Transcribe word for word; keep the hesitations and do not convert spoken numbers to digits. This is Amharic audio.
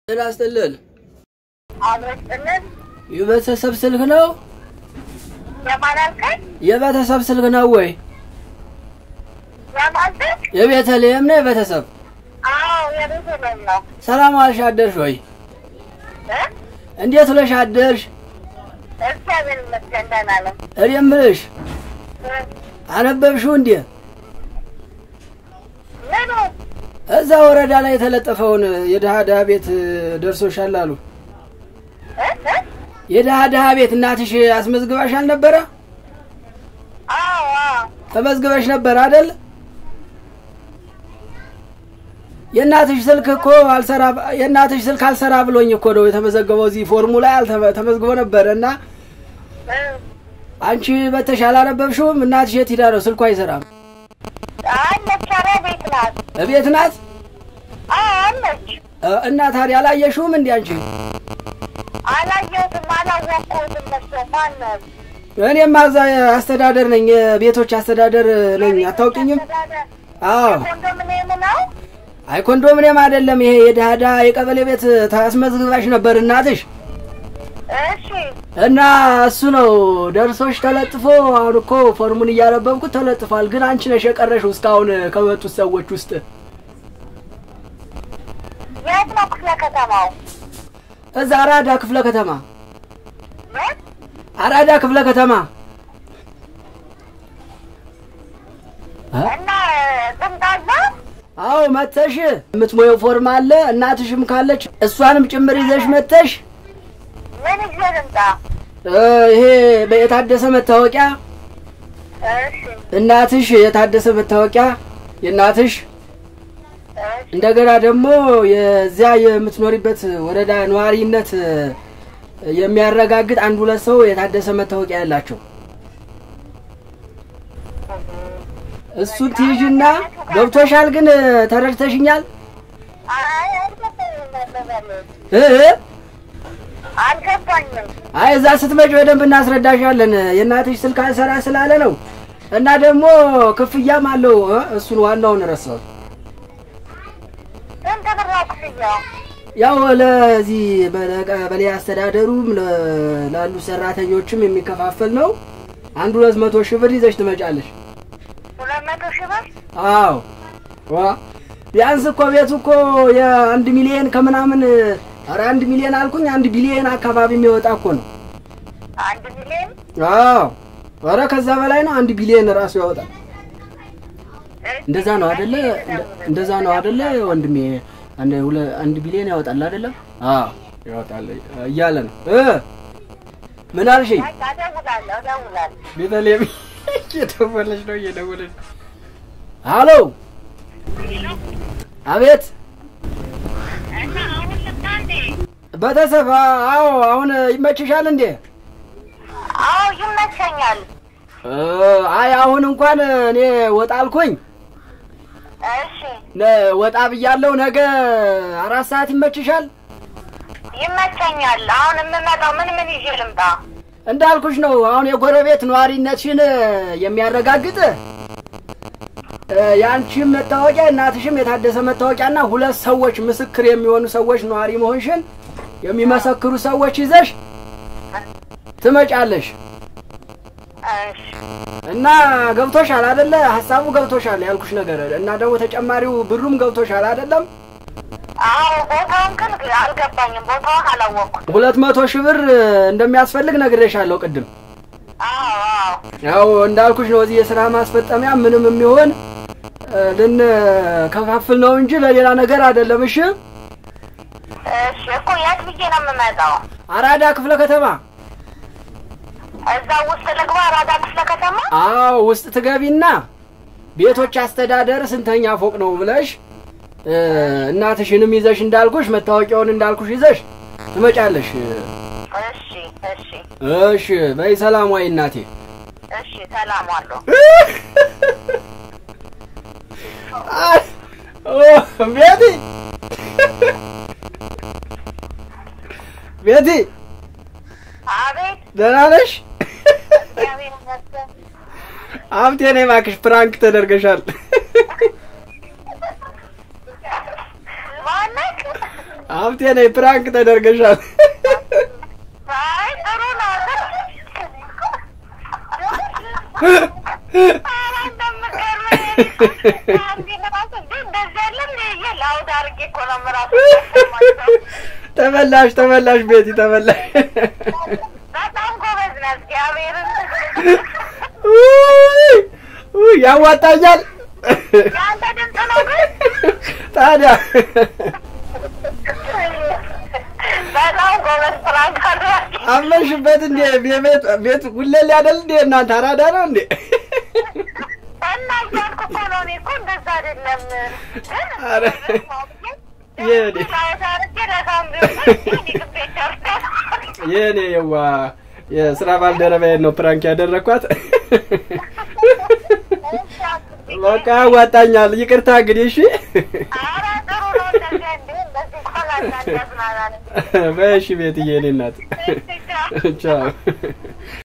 እናስተልል አብረን የቤተሰብ ስልክ ነው ያማናልከኝ የቤተሰብ ስልክ ነው ወይ ያማንተክ የቤተልሔም ነው የቤተሰብ አዎ የቤተልሔም ነው ሰላም አልሽ አደርሽ ወይ እ እንዴት ውለሽ አደርሽ እግዚአብሔር ይመስገን ደህና ነኝ እኔም ብለሽ አነበብሽው እንዴ ለምን እዛ ወረዳ ላይ የተለጠፈውን የደሃ ደሃ ቤት ደርሶሻል አሉ እ የደሃ ደሃ ቤት እናትሽ አስመዝግባሻል ነበር አዎ ተመዝግበሽ ነበር አይደል የእናትሽ ስልክ እኮ አልሰራ የእናትሽ ስልክ አልሰራ ብሎኝ እኮ ነው የተመዘገበው እዚህ ፎርሙላ ተመዝግቦ ነበርና አንቺ በተሻለ አነበብሽውም እናትሽ የት ሄዳ ነው ስልኳ አይሰራም አለች ቤት ናት ቤት ናት አለች እና ታዲያ አላየሽውም እንዴ አንቺ አላየሁትም አላወቅሁትም ማን ነው እኔም አዛ አስተዳደር ነኝ ቤቶች አስተዳደር ነኝ አታውቂኝም አዎ ኮንዶሚኒየም ነው አይ ኮንዶሚኒየም አይደለም ይሄ የዳዳ የቀበሌ ቤት ታስመዝግባሽ ነበር እናትሽ እሺ እና እሱ ነው ደርሶሽ ተለጥፎ አሁን እኮ ፎርሙን እያነበብኩት ተለጥፏል ግን አንቺ ነሽ የቀረሽው እስካሁን ከመጡት ሰዎች ውስጥ የት ነው ክፍለ ከተማው እዛ አራዳ ክፍለ ከተማ አራዳ ክፍለ ከተማ እና ጥምጣዛ አው መተሽ የምትሞየው ፎርም አለ እናትሽም ካለች እሷንም ጭምር ይዘሽ መተሽ ምን ይዘንጣ ይሄ በየታደሰ መታወቂያ እሺ እናትሽ የታደሰ መታወቂያ የእናትሽ እንደገና ደግሞ የዚያ የምትኖሪበት ወረዳ ነዋሪነት የሚያረጋግጥ አንድ ሁለት ሰው የታደሰ መታወቂያ ያላቸው እሱን ትይዥና ገብቶሻል ግን ተረድተሽኛል አይ አልገባኝም እ አልገባኝም አይ እዛ ስትመጪ በደንብ እናስረዳሻለን የእናትሽ ስልክ አልሰራ ስላለ ነው እና ደግሞ ክፍያም አለው እሱን ዋናውን ረሳው ያው ለዚህ በበለ አስተዳደሩም ላሉ ሰራተኞችም የሚከፋፈል ነው አንድ ሁለት መቶ ሺህ ብር ይዘሽ ትመጫለሽ ሁለት መቶ ሺህ ብር አዎ ዋ ቢያንስ እኮ ቤቱ እኮ የአንድ ሚሊዮን ከምናምን ኧረ አንድ ሚሊዮን አልኩኝ አንድ ቢሊዮን አካባቢ የሚወጣ እኮ ነው አንድ ሚሊዮን አዎ ኧረ ከዛ በላይ ነው አንድ ቢሊዮን ራሱ ያወጣል እንደዛ ነው አይደለ እንደዛ ነው አይደለ ወንድሜ አንድ አንድ ቢሊዮን ያወጣል አይደለ አዎ ያወጣል እያለ ነው እ ምን አልሽኝ አደውላለሁ አደውላለሁ ቤተልሔም እየደወለች ነው እየደወለች ሃሎ አቤት በተሰፋ አዎ አሁን ይመችሻል እንዴ አዎ ይመቸኛል አይ አሁን እንኳን እኔ ወጣልኩኝ እሺ ወጣ ብያለሁ ነገ አራት ሰዓት ይመችሻል ይመቸኛል አሁን እንመጣው ምን ምን ይዤ ልምጣ እንዳልኩሽ ነው አሁን የጎረቤት ነዋሪነትሽን የሚያረጋግጥ ያንቺም መታወቂያ እናትሽም የታደሰ መታወቂያና ሁለት ሰዎች ምስክር የሚሆኑ ሰዎች ነዋሪ መሆንሽን የሚመሰክሩ ሰዎች ይዘሽ ትመጫለሽ እሺ እና ገብቶሻል አይደለ ሐሳቡ ገብቶሻል ያልኩሽ ነገር እና ደግሞ ተጨማሪው ብሩም ገብቶሻል አይደለም አዎ ቦታውን ግን አልገባኝም ቦታውን አላወቅኩም ሁለት መቶ ሺህ ብር እንደሚያስፈልግ ነግሬሻለሁ ቅድም አዎ አዎ ያው እንዳልኩሽ ነው እዚህ የሥራ ማስፈጠሚያ ምንም የሚሆን ለነከፋፍል ነው እንጂ ለሌላ ነገር አይደለም እሺ እሺ እኮ የት ብዬ ነው የምመጣው አራዳ ክፍለ ከተማ እዛ ውስጥ ልግባ አራዳ ክፍለ ከተማ አዎ ውስጥ ትገቢና ቤቶች አስተዳደር ስንተኛ ፎቅ ነው ብለሽ እናትሽንም ይዘሽ እንዳልኩሽ መታወቂያውን እንዳልኩሽ ይዘሽ ትመጫለሽ እሺ እሺ እሺ በይ ሰላም ወይ እናቴ እሺ ሰላም ዋሉ ኦ ቤቲ ቤቲ አቤት ደህና ነሽ አብቴ ነኝ ማክሽ ፕራንክ ተደርገሻል ማነክ عم ቡርቴ ነይ ፕራንክ ተደርገሻል አይ ጥሩ ነው ተበላሽ ተበላሽ ቤቲ ተበላሽ በጣም ጎበዝ ነሽ ያቤርን ኡይ ያዋጣኛል ያንተ ድምጽ ነው ግን ታዲያ በጣም ጎበዝ ፕራንክ አድርጋሽ አመሽበት እንዴ ቤት ቤት ሁሌ አይደል እንዴ እናንተ አራዳ ነው እንዴ እና ያንኩ ነው እኔ እኮ እንደዛ አይደለም አረ የኔ የኔ የዋ የስራ ባልደረባዬ ነው ፕራንክ ያደረኳት በቃ ዋጣኛል ይቅርታ እንግዲህ እሺ አራ ጥሩ ነው እንደዚህ እንደዚህ ቆላና እንደዝናና በሺ ቤት የኔ እናት ቻው